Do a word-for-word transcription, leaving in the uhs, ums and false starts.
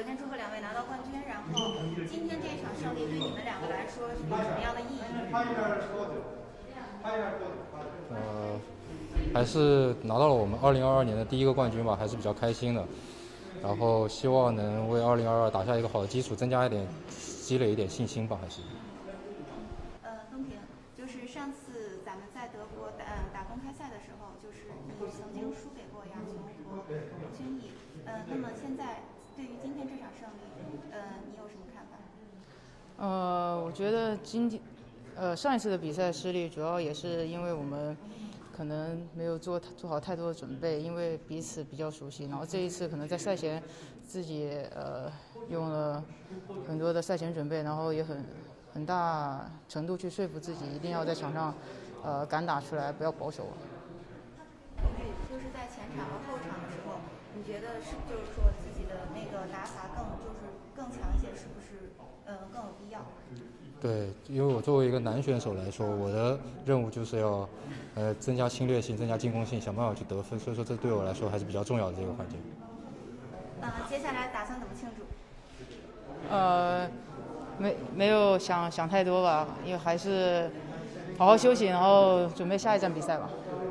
先祝贺两位拿到冠军，然后今天这一场胜利对你们两个来说是有什么样的意义？ 呃，还是拿到了我们二零二二年的第一个冠军吧，还是比较开心的。然后希望能为二零二二打下一个好的基础，增加一点积累一点信心吧，还是。 呃，风平，就是上次咱们在德国打打公开赛的时候，就是你曾经输给过亚琼和吴轩逸，呃，那么现在对于今天这场胜利，呃，你有什么看法？ 呃，我觉得今天，呃，上一次的比赛失利主要也是因为我们可能没有做做好太多的准备，因为彼此比较熟悉。然后这一次可能在赛前自己呃用了很多的赛前准备，然后也很很大程度去说服自己一定要在场上呃敢打出来，不要保守。 OK，就是在前场和后场的时候，你觉得是就是说自己的那个打法更就是更强一些，是不是呃更有必要？ 对，因为我作为一个男选手来说，我的任务就是要，呃，增加侵略性，增加进攻性，想办法去得分。所以说，这对我来说还是比较重要的这个环节。 呃，接下来打算怎么庆祝？ 呃，没没有想想太多吧，因为还是好好休息，然后准备下一站比赛吧。